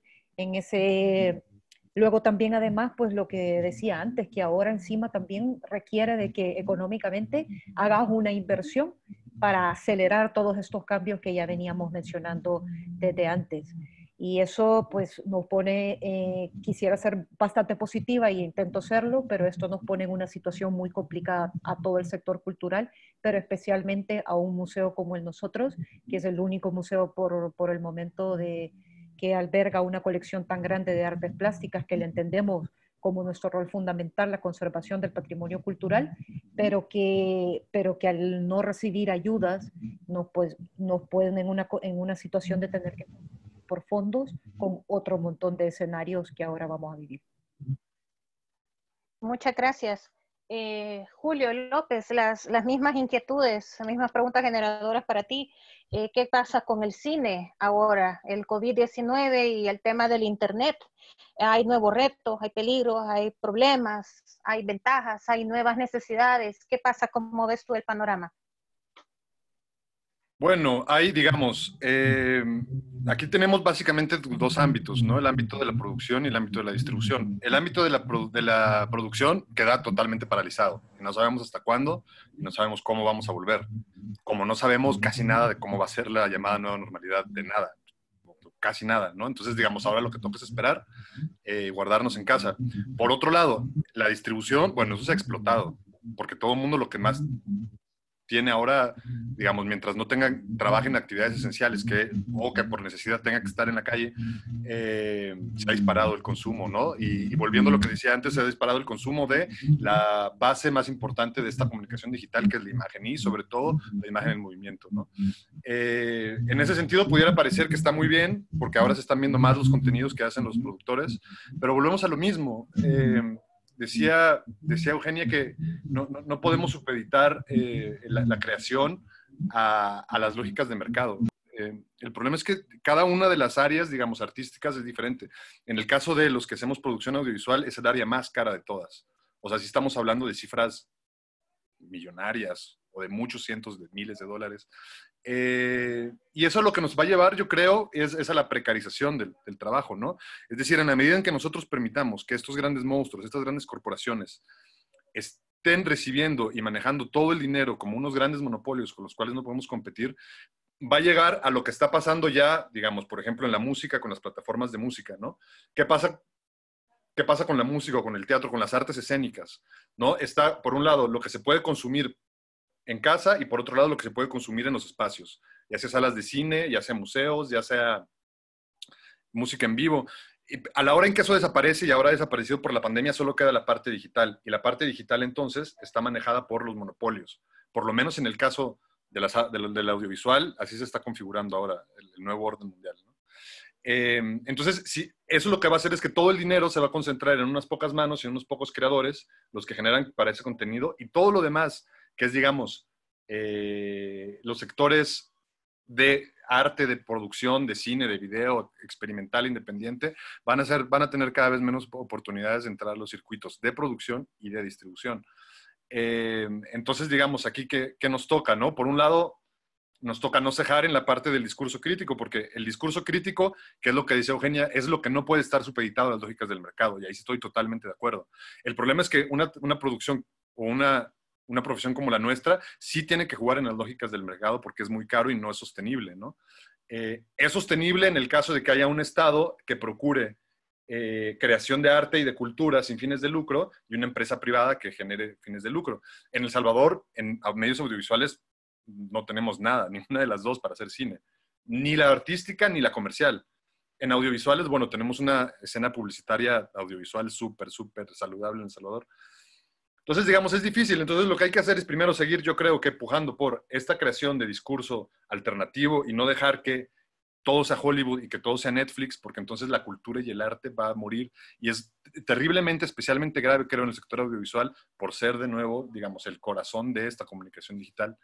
Luego también además, pues lo que decía antes, que ahora encima también requiere de que económicamente hagas una inversión para acelerar todos estos cambios que ya veníamos mencionando desde antes. Y eso pues nos pone, quisiera ser bastante positiva y intento serlo, pero esto nos pone en una situación muy complicada a todo el sector cultural, pero especialmente a un museo como el nosotros, que es el único museo por el momento que alberga una colección tan grande de artes plásticas que le entendemos como nuestro rol fundamental, la conservación del patrimonio cultural, pero que al no recibir ayudas nos ponen en una situación de tener que por fondos con otro montón de escenarios que ahora vamos a vivir. Muchas gracias. Julio López, las mismas inquietudes, las mismas preguntas generadoras para ti. ¿Qué pasa con el cine ahora? El COVID-19 y el tema del Internet. Hay nuevos retos, hay peligros, hay problemas, hay ventajas, hay nuevas necesidades. ¿Qué pasa? ¿Cómo ves tú el panorama? Bueno, hay, digamos, aquí tenemos básicamente dos ámbitos, ¿no? El ámbito de la producción y el ámbito de la distribución. El ámbito de la producción queda totalmente paralizado. Y no sabemos hasta cuándo y no sabemos cómo vamos a volver. Como no sabemos casi nada de cómo va a ser la llamada nueva normalidad, de nada, casi nada, ¿no? Entonces, digamos, ahora lo que toca es esperar, guardarnos en casa. Por otro lado, la distribución, bueno, eso se ha explotado, porque todo el mundo lo que más tiene ahora, digamos, mientras no trabajen en actividades esenciales o que por necesidad tenga que estar en la calle, se ha disparado el consumo, ¿no? Y volviendo a lo que decía antes, se ha disparado el consumo de la base más importante de esta comunicación digital, que es la imagen, y sobre todo la imagen en movimiento, ¿no? En ese sentido, pudiera parecer que está muy bien, porque ahora se están viendo más los contenidos que hacen los productores, pero volvemos a lo mismo. Decía Eugenia que no podemos supeditar la creación a las lógicas de mercado. El problema es que cada una de las áreas, digamos, artísticas es diferente. En el caso de los que hacemos producción audiovisual, es el área más cara de todas. O sea, si estamos hablando de cifras millonarias o de muchos cientos de miles de dólares. Y eso es lo que nos va a llevar, yo creo, es a la precarización del trabajo, ¿no? Es decir, en la medida en que nosotros permitamos que estos grandes monstruos, estas grandes corporaciones, estén recibiendo y manejando todo el dinero como unos grandes monopolios con los cuales no podemos competir, va a llegar a lo que está pasando ya, digamos, por ejemplo, en la música, con las plataformas de música, ¿no? ¿Qué pasa con la música, con el teatro, con las artes escénicas? ¿No? Está, por un lado, lo que se puede consumir en casa y por otro lado lo que se puede consumir en los espacios, ya sea salas de cine, ya sea museos, ya sea música en vivo. Y a la hora en que eso desaparece y ahora ha desaparecido por la pandemia, solo queda la parte digital. Y la parte digital entonces está manejada por los monopolios. Por lo menos en el caso del audiovisual, así se está configurando ahora el nuevo orden mundial, ¿no? Entonces, sí, eso lo que va a hacer es que todo el dinero se va a concentrar en unas pocas manos y en unos pocos creadores, los que generan para ese contenido, y todo lo demás, que es, digamos, los sectores de arte de producción, de cine, de video, experimental, independiente, van a tener cada vez menos oportunidades de entrar a los circuitos de producción y de distribución. Entonces, digamos, aquí, ¿qué nos toca, no? Por un lado, nos toca no cejar en la parte del discurso crítico, porque el discurso crítico, que es lo que dice Eugenia, es lo que no puede estar supeditado a las lógicas del mercado, y ahí estoy totalmente de acuerdo. El problema es que una producción o una profesión como la nuestra sí tiene que jugar en las lógicas del mercado porque es muy caro y no es sostenible, ¿no? Es sostenible en el caso de que haya un Estado que procure creación de arte y de cultura sin fines de lucro y una empresa privada que genere fines de lucro. En El Salvador, en medios audiovisuales, no tenemos nada, ninguna de las dos para hacer cine. Ni la artística ni la comercial. En audiovisuales, bueno, tenemos una escena publicitaria audiovisual súper saludable en El Salvador. Entonces, digamos, es difícil. Entonces, lo que hay que hacer es primero seguir, yo creo que empujando por esta creación de discurso alternativo y no dejar que todo sea Hollywood y que todo sea Netflix, porque entonces la cultura y el arte va a morir. Y es terriblemente, especialmente grave, creo, en el sector audiovisual, por ser, de nuevo, digamos, el corazón de esta comunicación digital.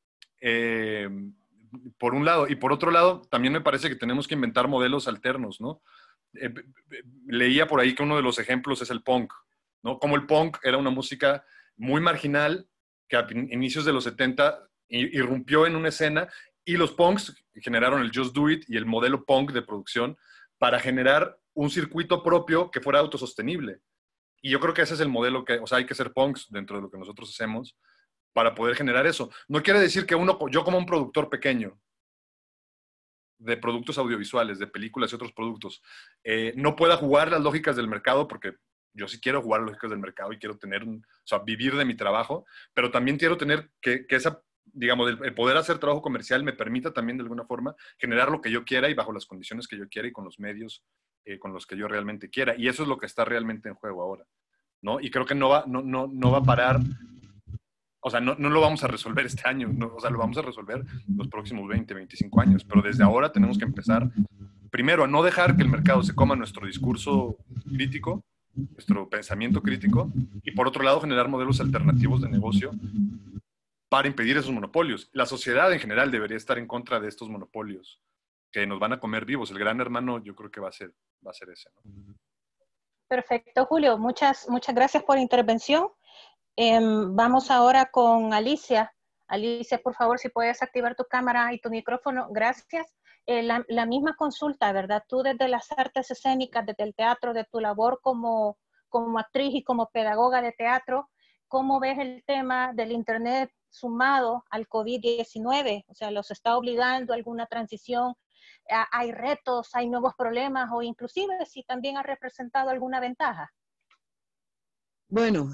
Por un lado. Y por otro lado, también me parece que tenemos que inventar modelos alternos, ¿no? Leía por ahí que uno de los ejemplos es el punk, ¿no? Como el punk era una música muy marginal que a inicios de los 70 irrumpió en una escena y los punks generaron el Just Do It y el modelo punk de producción para generar un circuito propio que fuera autosostenible. Y yo creo que ese es el modelo que, o sea, hay que ser punks dentro de lo que nosotros hacemos para poder generar eso. No quiere decir que yo como un productor pequeño de productos audiovisuales, de películas y otros productos, no pueda jugar las lógicas del mercado, porque yo sí quiero jugar las lógicas del mercado y quiero tener, o sea, vivir de mi trabajo, pero también quiero tener que esa, digamos, el poder hacer trabajo comercial me permita también de alguna forma generar lo que yo quiera y bajo las condiciones que yo quiera y con los medios con los que yo realmente quiera. Y eso es lo que está realmente en juego ahora, ¿no? Y creo que no va a parar. O sea, no lo vamos a resolver este año, no, o sea, lo vamos a resolver los próximos 20, 25 años, pero desde ahora tenemos que empezar, primero, a no dejar que el mercado se coma nuestro discurso crítico, nuestro pensamiento crítico, y por otro lado, generar modelos alternativos de negocio para impedir esos monopolios. La sociedad en general debería estar en contra de estos monopolios que nos van a comer vivos. El gran hermano yo creo que va a ser ese, ¿no? Perfecto, Julio. Muchas gracias por la intervención. Vamos ahora con Alicia. Alicia, por favor, si puedes activar tu cámara y tu micrófono. Gracias. La misma consulta, ¿verdad? Tú desde las artes escénicas, desde el teatro, de tu labor como actriz y como pedagoga de teatro, ¿cómo ves el tema del Internet sumado al COVID-19? O sea, ¿los está obligando a alguna transición? ¿Hay retos, hay nuevos problemas o inclusive si también ha representado alguna ventaja? Bueno,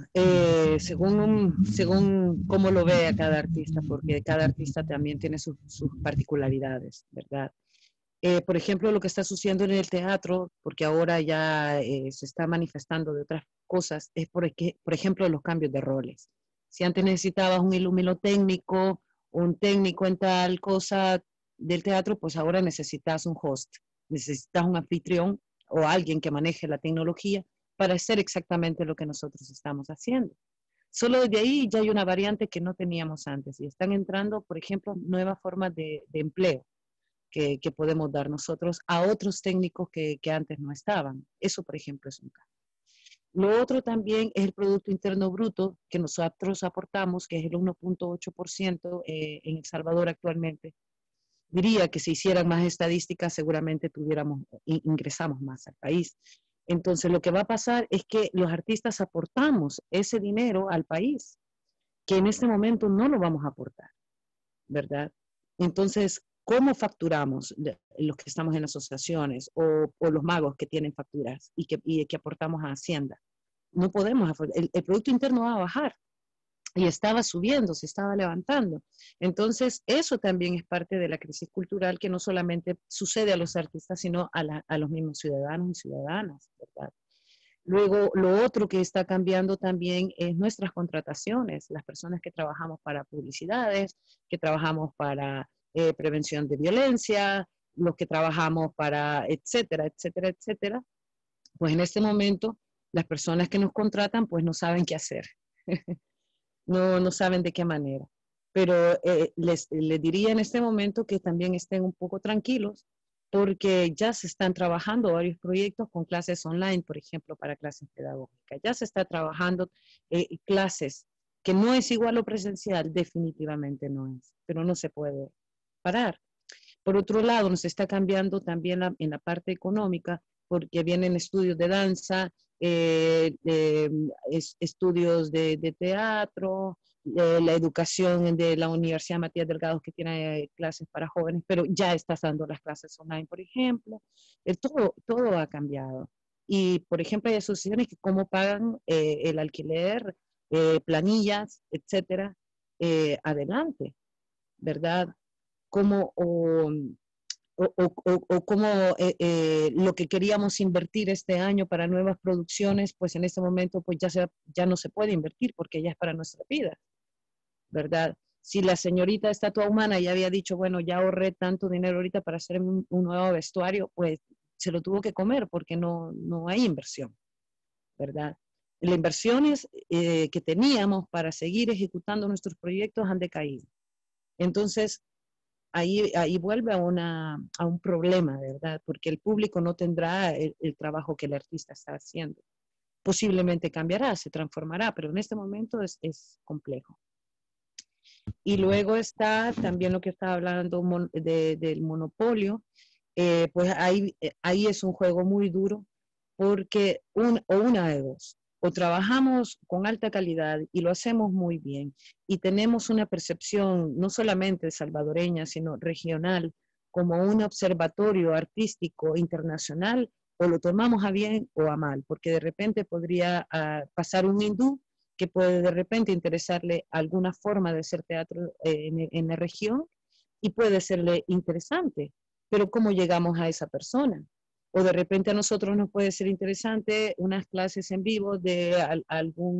según cómo lo vea cada artista, porque cada artista también tiene sus particularidades, ¿verdad? Por ejemplo, lo que está sucediendo en el teatro, porque ahora ya se está manifestando de otras cosas, es por ejemplo los cambios de roles. Si antes necesitabas un iluminotécnico, un técnico en tal cosa del teatro, pues ahora necesitas un host, necesitas un anfitrión o alguien que maneje la tecnología para hacer exactamente lo que nosotros estamos haciendo. Solo desde ahí ya hay una variante que no teníamos antes y están entrando, por ejemplo, nuevas formas de empleo que podemos dar nosotros a otros técnicos que antes no estaban. Eso, por ejemplo, es un caso. Lo otro también es el Producto Interno Bruto que nosotros aportamos, que es el 1.8% en El Salvador actualmente. Diría que si hicieran más estadísticas, seguramente ingresamos más al país. Entonces, lo que va a pasar es que los artistas aportamos ese dinero al país, que en este momento no lo vamos a aportar, ¿verdad? Entonces, ¿cómo facturamos los que estamos en asociaciones o los magos que tienen facturas y que aportamos a Hacienda? No podemos, el Producto Interno va a bajar y estaba subiendo, se estaba levantando. Entonces, eso también es parte de la crisis cultural que no solamente sucede a los artistas, sino a los mismos ciudadanos y ciudadanas, ¿verdad? Luego, lo otro que está cambiando también es nuestras contrataciones, las personas que trabajamos para publicidades, que trabajamos para prevención de violencia, los que trabajamos para etcétera, etcétera, etcétera. Pues en este momento, las personas que nos contratan, pues no saben qué hacer. No saben de qué manera. Pero les diría en este momento que también estén un poco tranquilos, porque ya se están trabajando varios proyectos con clases online, por ejemplo, para clases pedagógicas. Ya se está trabajando clases que no es igual lo presencial, definitivamente no es, pero no se puede parar. Por otro lado, nos está cambiando también en la parte económica, porque vienen estudios de danza, estudios de teatro, la educación de la Universidad Matías Delgado, que tiene clases para jóvenes, pero ya estás dando las clases online, por ejemplo. Todo ha cambiado. Y, por ejemplo, hay asociaciones que cómo pagan el alquiler, planillas, etcétera, adelante, ¿verdad? Como, o como lo que queríamos invertir este año para nuevas producciones, pues en este momento pues ya no se puede invertir porque ya es para nuestra vida, ¿verdad? Si la señorita Estatua Humana ya había dicho, bueno, ya ahorré tanto dinero ahorita para hacer un nuevo vestuario, pues se lo tuvo que comer porque no hay inversión, ¿verdad? Las inversiones que teníamos para seguir ejecutando nuestros proyectos han decaído. Entonces, ahí vuelve a un problema, ¿verdad? Porque el público no tendrá el trabajo que el artista está haciendo. Posiblemente cambiará, se transformará, pero en este momento es complejo. Y luego está también lo que estaba hablando del monopolio, pues ahí es un juego muy duro porque una de dos, o trabajamos con alta calidad y lo hacemos muy bien y tenemos una percepción no solamente salvadoreña, sino regional, como un observatorio artístico internacional, o lo tomamos a bien o a mal, porque de repente podría pasar un hindú que puede de repente interesarle alguna forma de hacer teatro en la región y puede serle interesante, pero ¿cómo llegamos a esa persona? O de repente a nosotros nos puede ser interesante unas clases en vivo de algún,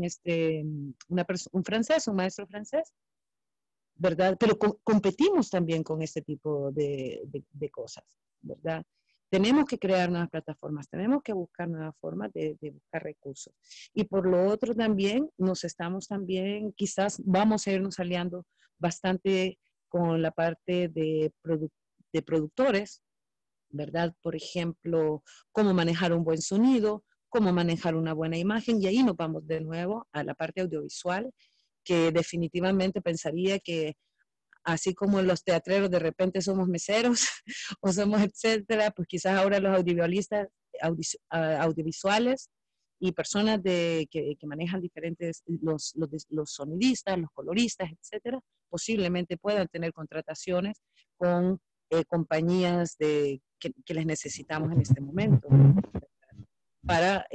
un francés, un maestro francés, ¿verdad? Pero competimos también con este tipo de cosas, ¿verdad? Tenemos que crear nuevas plataformas, tenemos que buscar nuevas formas de buscar recursos. Y por lo otro también, quizás vamos a irnos aliando bastante con la parte de productores, ¿verdad? Por ejemplo, cómo manejar un buen sonido, cómo manejar una buena imagen, y ahí nos vamos de nuevo a la parte audiovisual, que definitivamente pensaría que así como los teatreros de repente somos meseros o somos etcétera, pues quizás ahora los audiovisuales y personas que manejan diferentes, los sonidistas, los coloristas, etcétera, posiblemente puedan tener contrataciones con compañías que les necesitamos en este momento para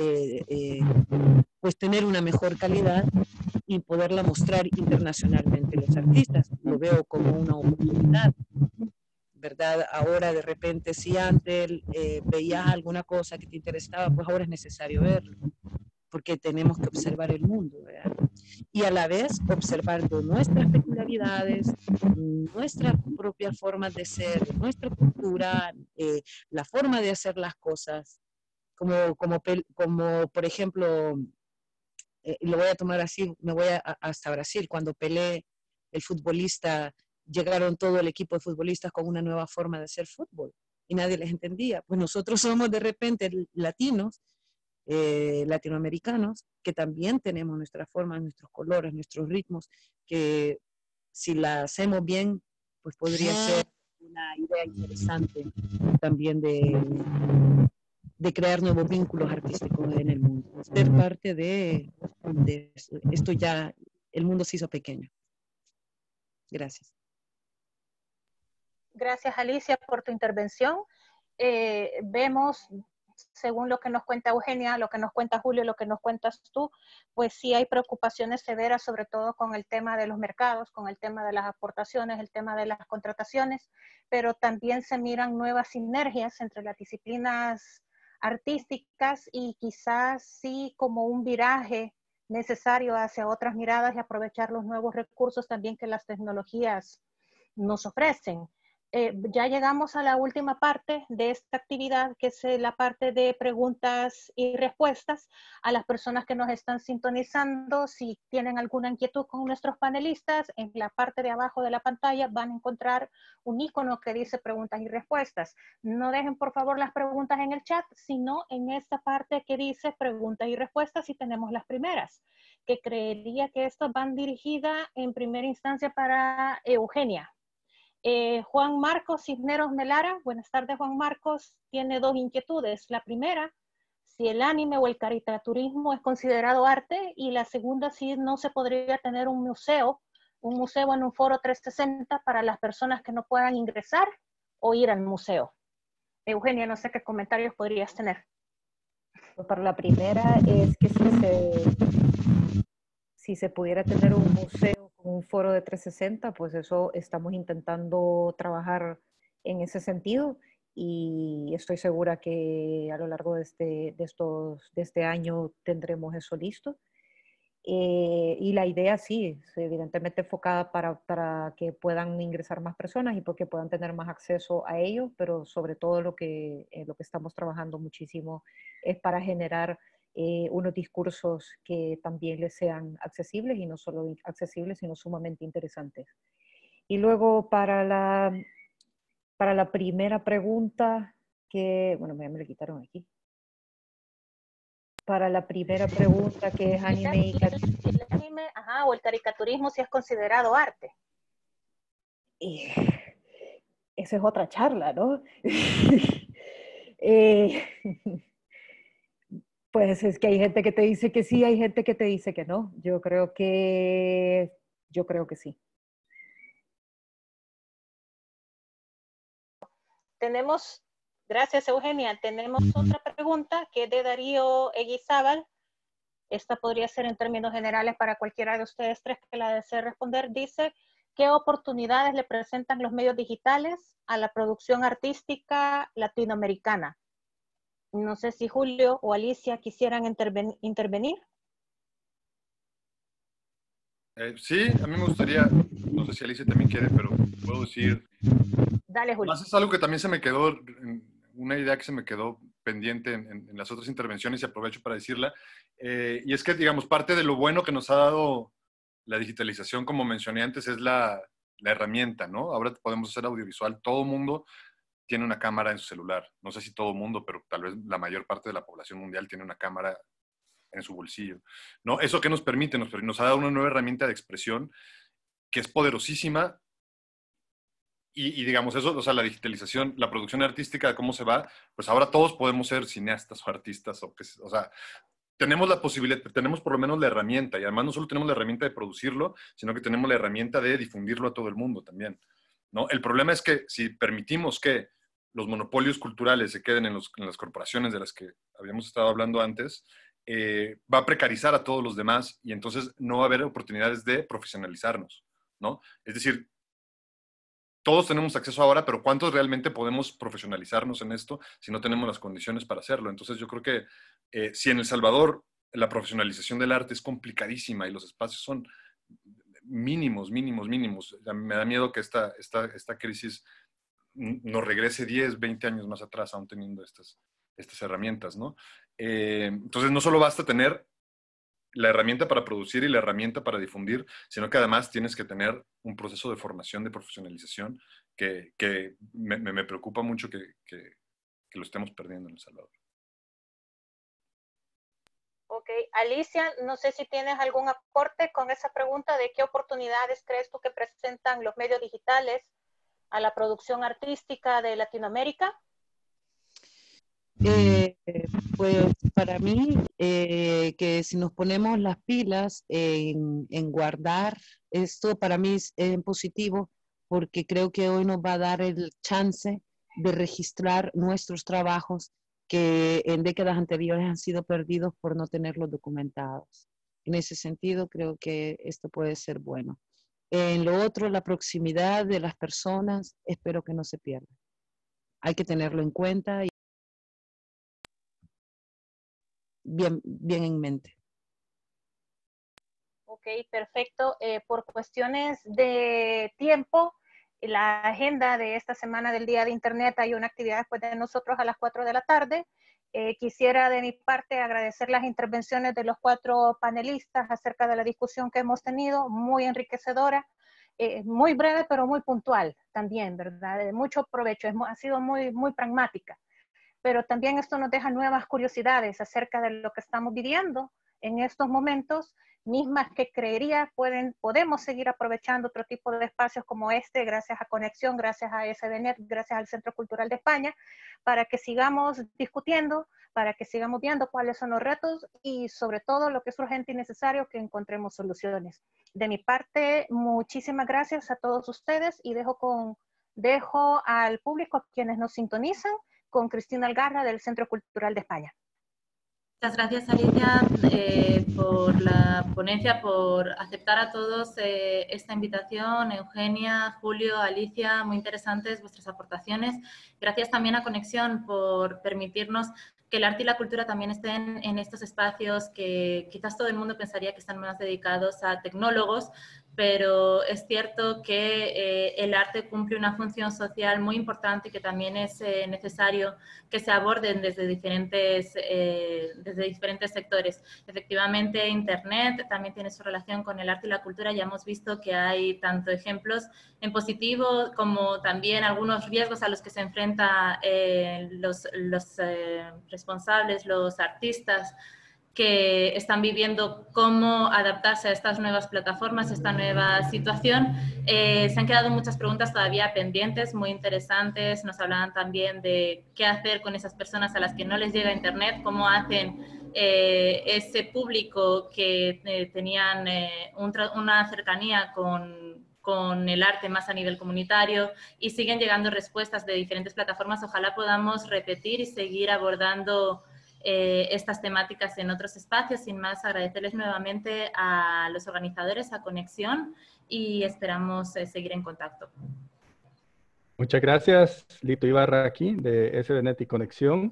pues tener una mejor calidad y poderla mostrar internacionalmente los artistas. Lo veo como una oportunidad, ¿verdad? Ahora de repente si antes veías alguna cosa que te interesaba, pues ahora es necesario verlo, porque tenemos que observar el mundo, ¿verdad? Y a la vez observando nuestras peculiaridades, nuestras propias formas de ser, nuestra cultura, la forma de hacer las cosas, como por ejemplo, lo voy a tomar así, me voy hasta Brasil, cuando Pelé, el futbolista, llegaron todo el equipo de futbolistas con una nueva forma de hacer fútbol y nadie les entendía. Pues nosotros somos de repente latinos, latinoamericanos, que también tenemos nuestras formas, nuestros colores, nuestros ritmos, que si la hacemos bien, pues podría ser una idea interesante también de crear nuevos vínculos artísticos en el mundo. Ser parte de esto ya, el mundo se hizo pequeño. Gracias. Gracias, Alicia, por tu intervención. Vemos, según lo que nos cuenta Eugenia, lo que nos cuenta Julio, lo que nos cuentas tú, pues sí hay preocupaciones severas, sobre todo con el tema de los mercados, con el tema de las aportaciones, el tema de las contrataciones, pero también se miran nuevas sinergias entre las disciplinas artísticas y quizás sí como un viraje necesario hacia otras miradas y aprovechar los nuevos recursos también que las tecnologías nos ofrecen. Ya llegamos a la última parte de esta actividad, que es la parte de preguntas y respuestas. A las personas que nos están sintonizando, si tienen alguna inquietud con nuestros panelistas, en la parte de abajo de la pantalla van a encontrar un icono que dice preguntas y respuestas. No dejen por favor las preguntas en el chat, sino en esta parte que dice preguntas y respuestas, y tenemos las primeras, que creería que estas van dirigidas en primera instancia para Eugenia. Juan Marcos Cisneros Melara, buenas tardes Juan Marcos, tiene dos inquietudes. La primera, si el anime o el caricaturismo es considerado arte, y la segunda, si no se podría tener un museo en un foro 360 para las personas que no puedan ingresar o ir al museo. Eugenia, no sé qué comentarios podrías tener. Pues para la primera es que si se pudiera tener un museo con un foro de 360, pues eso estamos intentando trabajar en ese sentido, y estoy segura que a lo largo de este año tendremos eso listo. Y la idea sí, es evidentemente enfocada para que puedan ingresar más personas y porque puedan tener más acceso a ello, pero sobre todo lo que estamos trabajando muchísimo es para generar unos discursos que también les sean accesibles, y no solo accesibles, sino sumamente interesantes. Y luego para la primera pregunta, que, bueno, me lo quitaron aquí. Para la primera pregunta, que es anime y el anime, o el caricaturismo, si es considerado arte. Esa es otra charla, ¿no? Pues es que hay gente que te dice que sí, hay gente que te dice que no. Yo creo que sí. Tenemos, gracias Eugenia, tenemos otra pregunta que es de Darío Eguizábal. Esta podría ser en términos generales para cualquiera de ustedes tres que la desee responder. Dice, ¿qué oportunidades le presentan los medios digitales a la producción artística latinoamericana? No sé si Julio o Alicia quisieran intervenir. Sí, a mí me gustaría, no sé si Alicia también quiere, pero puedo decir, Dale, Julio. más es algo que también se me quedó, una idea que se me quedó pendiente en las otras intervenciones, y aprovecho para decirla, y es que, digamos, parte de lo bueno que nos ha dado la digitalización, como mencioné antes, es la herramienta, ¿no? Ahora podemos hacer audiovisual, todo mundo tiene una cámara en su celular, no sé si todo mundo, pero tal vez la mayor parte de la población mundial tiene una cámara en su bolsillo, ¿no? ¿Eso qué nos permite? Nos ha dado una nueva herramienta de expresión que es poderosísima, y digamos eso, o sea, la digitalización, la producción artística, ¿cómo se va? Pues ahora todos podemos ser cineastas o artistas, o sea, tenemos la posibilidad, tenemos por lo menos la herramienta, y además no solo tenemos la herramienta de producirlo, sino que tenemos la herramienta de difundirlo a todo el mundo también, ¿no? El problema es que si permitimos que los monopolios culturales se queden en las corporaciones de las que habíamos estado hablando antes, va a precarizar a todos los demás, y entonces no va a haber oportunidades de profesionalizarnos, ¿no? Es decir, todos tenemos acceso ahora, pero ¿cuántos realmente podemos profesionalizarnos en esto si no tenemos las condiciones para hacerlo? Entonces yo creo que si en El Salvador la profesionalización del arte es complicadísima y los espacios son mínimos, me da miedo que esta crisis nos regrese 10, 20 años más atrás, aún teniendo estas herramientas, ¿no? Entonces no solo basta tener la herramienta para producir y la herramienta para difundir, sino que además tienes que tener un proceso de formación, de profesionalización, que me preocupa mucho que lo estemos perdiendo en El Salvador. Ok, Alicia, no sé si tienes algún aporte con esa pregunta de qué oportunidades crees tú que presentan los medios digitales a la producción artística de Latinoamérica. Pues para mí, que si nos ponemos las pilas en guardar esto, para mí es positivo, porque creo que hoy nos va a dar el chance de registrar nuestros trabajos que en décadas anteriores han sido perdidos por no tenerlos documentados. En ese sentido, creo que esto puede ser bueno. En lo otro, la proximidad de las personas, espero que no se pierda. Hay que tenerlo en cuenta y bien en mente. Ok, perfecto. Por cuestiones de tiempo, La agenda de esta semana del Día de Internet, hay una actividad después de nosotros a las 4 de la tarde. Quisiera de mi parte agradecer las intervenciones de los 4 panelistas acerca de la discusión que hemos tenido, muy enriquecedora, muy breve pero muy puntual también, ¿verdad? De mucho provecho, ha sido muy, muy pragmática. Pero también esto nos deja nuevas curiosidades acerca de lo que estamos viviendo en estos momentos, mismas que creería podemos seguir aprovechando otro tipo de espacios como este, gracias a Conexión, gracias a SBNet, gracias al Centro Cultural de España, para que sigamos discutiendo, para que sigamos viendo cuáles son los retos y sobre todo lo que es urgente y necesario, que encontremos soluciones. De mi parte, muchísimas gracias a todos ustedes y dejo al público, quienes nos sintonizan, con Cristina Algarra del Centro Cultural de España. Muchas gracias, Alicia, por la ponencia, por aceptar a todos esta invitación. Eugenia, Julio, Alicia, muy interesantes vuestras aportaciones. Gracias también a Conexión por permitirnos que el arte y la cultura también estén en estos espacios que quizás todo el mundo pensaría que están más dedicados a tecnólogos, pero es cierto que el arte cumple una función social muy importante y que también es necesario que se aborden desde diferentes sectores. Efectivamente, Internet también tiene su relación con el arte y la cultura. Ya hemos visto que hay tanto ejemplos en positivo como también algunos riesgos a los que se enfrentan los responsables, los artistas, que están viviendo cómo adaptarse a estas nuevas plataformas, esta nueva situación. Se han quedado muchas preguntas todavía pendientes, muy interesantes. Nos hablaban también de qué hacer con esas personas a las que no les llega Internet, cómo hacen ese público que tenían una cercanía con el arte más a nivel comunitario, y siguen llegando respuestas de diferentes plataformas. Ojalá podamos repetir y seguir abordando estas temáticas en otros espacios. Sin más, agradecerles nuevamente a los organizadores, a Conexión, y esperamos seguir en contacto. Muchas gracias, Lito Ibarra aquí de SBNet y Conexión.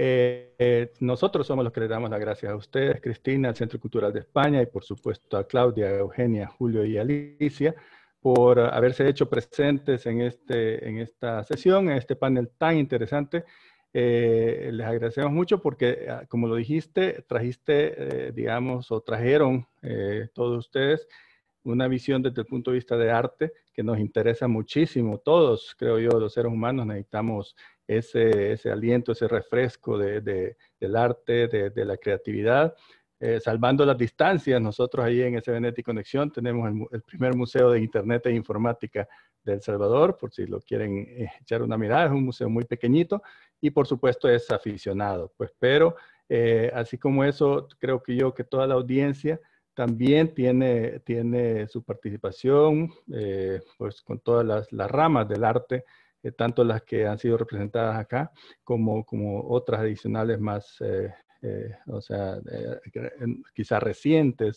Nosotros somos los que le damos las gracias a ustedes, Cristina, al Centro Cultural de España, y por supuesto a Claudia, Eugenia, Julio y Alicia, por haberse hecho presentes en esta sesión, en este panel tan interesante. Les agradecemos mucho porque, como lo dijiste, digamos, o trajeron todos ustedes una visión desde el punto de vista de arte que nos interesa muchísimo. Todos, creo yo, los seres humanos necesitamos ese aliento, ese refresco del arte, de la creatividad. Salvando las distancias, nosotros ahí en SBNet y Conexión tenemos el primer museo de Internet e Informática de El Salvador, por si lo quieren echar una mirada. Es un museo muy pequeñito y por supuesto es aficionado. Pues, pero así como eso, creo que toda la audiencia también tiene su participación pues con todas las ramas del arte, tanto las que han sido representadas acá como otras adicionales más, o sea, quizás recientes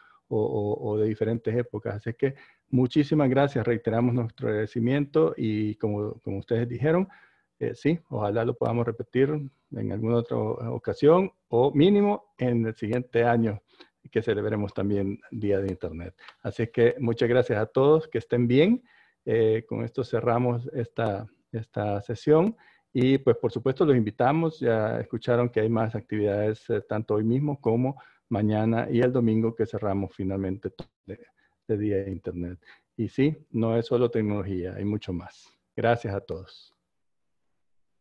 o de diferentes épocas. Así que muchísimas gracias, reiteramos nuestro agradecimiento y como ustedes dijeron, sí, ojalá lo podamos repetir en alguna otra ocasión o mínimo en el siguiente año, que celebremos también Día de Internet. Así que muchas gracias a todos, que estén bien. Con esto cerramos esta sesión y pues por supuesto los invitamos. Ya escucharon que hay más actividades tanto hoy mismo como mañana y el domingo, que cerramos finalmente de Día de Internet. Y sí, no es solo tecnología, hay mucho más. Gracias a todos.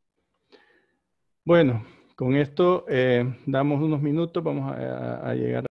Bueno, con esto damos unos minutos, vamos a llegar